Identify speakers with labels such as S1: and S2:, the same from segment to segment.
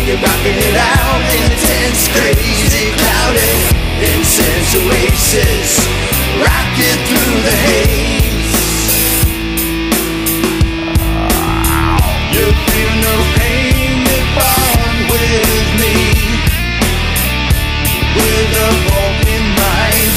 S1: you're rocking it out in the tense, crazy, cloudy, incense oasis, rocking through the haze. You feel no pain, you bond with me, with a broken mind.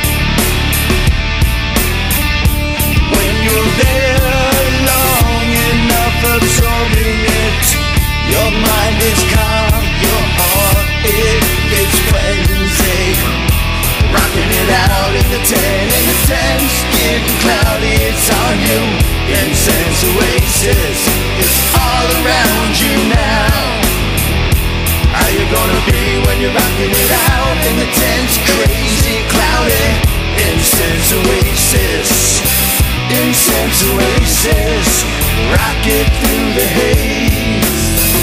S1: When you're there long enough, absorbing it, your mind is calm, your heart, it gets frenzied. Rocking it out in the 10, in the 10's getting cloudy, it's on you. Incense oasis, it's all around you now. How you gonna be when you're rocking it out in the 10's crazy, cloudy, incense oasis, incense oasis, rock it through the haze.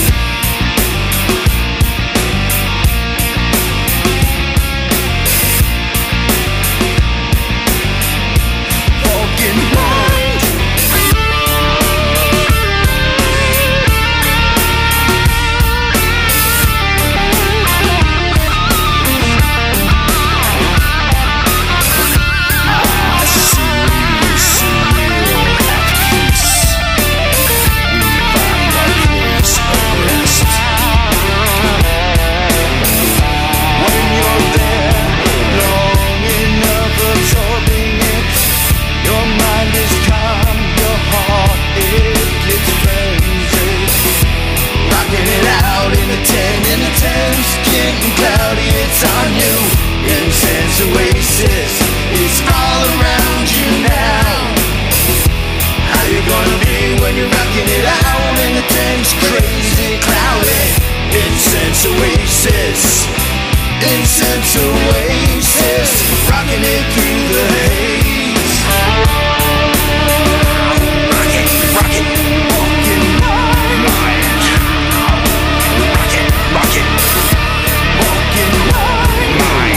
S1: Oasis, it's all around you now. How you gonna be when you're rocking it out in the 10's crazy, cloudy, incense oasis, incense oasis, rocking it through the haze. Rock it, walking mind. Rock it, walking mind.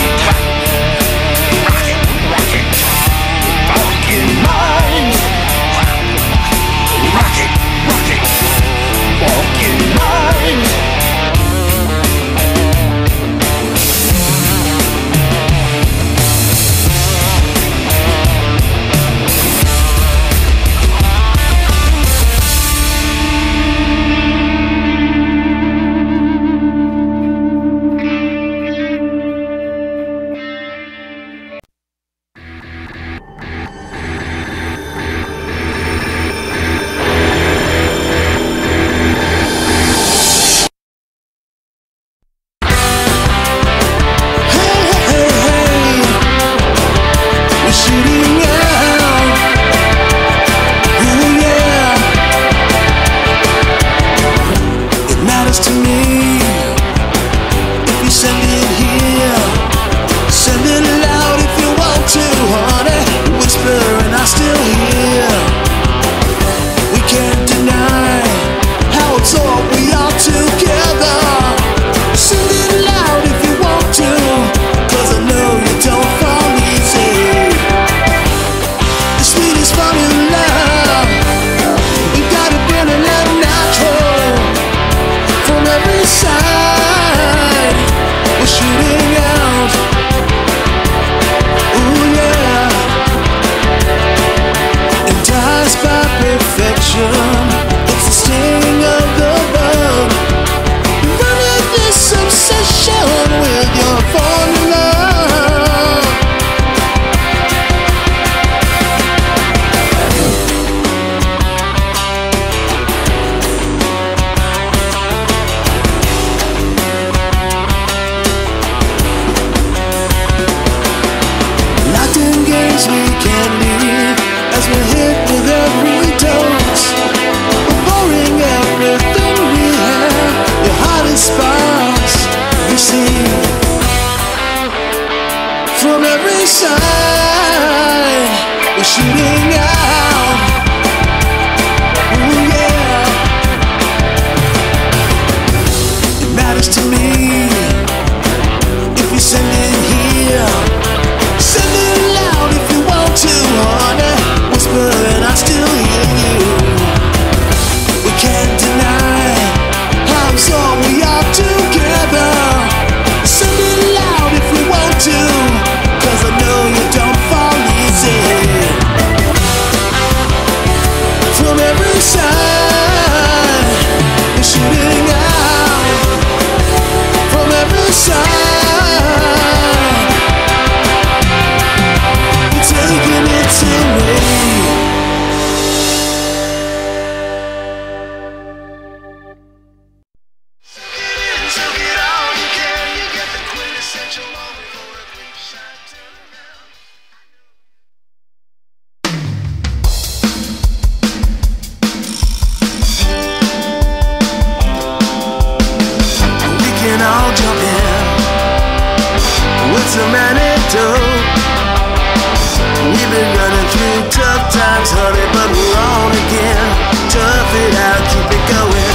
S2: all we are to
S1: some antidote. We've been running through tough times, honey, but we're on again. Tough it out, keep it going.